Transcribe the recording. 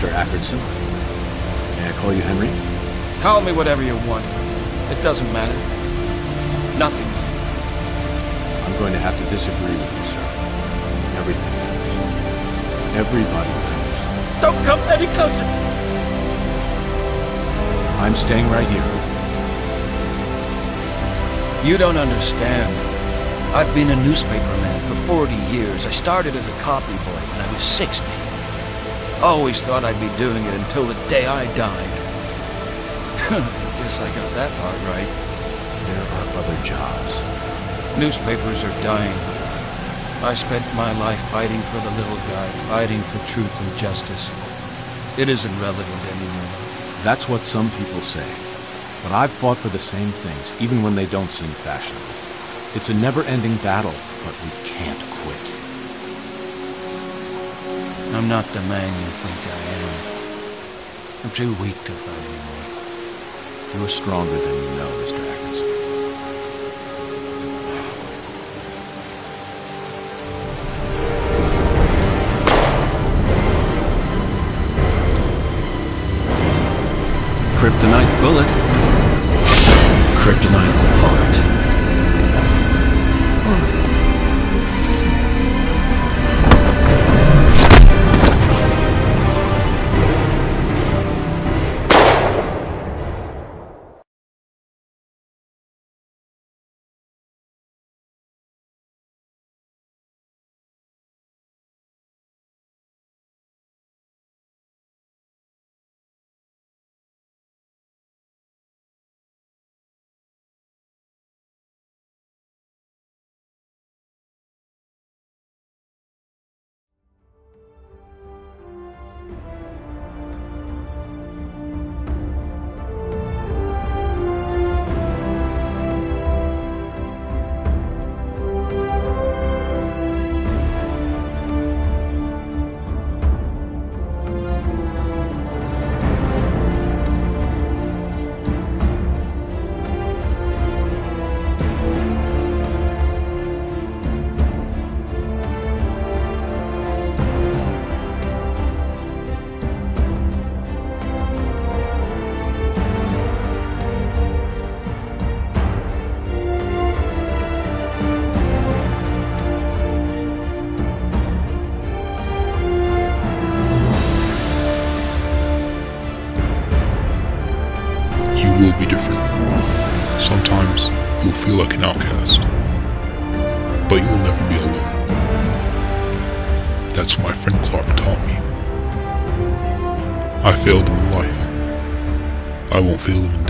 Mr. Ackerson. May I call you Henry? Call me whatever you want. It doesn't matter. Nothing. I'm going to have to disagree with you, sir. Everything matters. Everybody matters. Don't come any closer! I'm staying right here. You don't understand. I've been a newspaperman for 40 years. I started as a copy boy when I was 16. Always thought I'd be doing it until the day I died. Guess I got that part right. There are other jobs. Newspapers are dying. I spent my life fighting for the little guy, fighting for truth and justice. It isn't relevant anymore. That's what some people say. But I've fought for the same things, even when they don't seem fashionable. It's a never-ending battle, but we can't quit. I'm not the man you think I am. I'm too weak to fight anymore. You're stronger than you know, Mr. Ackerson. Kryptonite bullet. Kryptonite heart. Will be different. Sometimes you'll feel like an outcast, but you will never be alone. That's what my friend Clark taught me. I failed him in life. I won't fail him in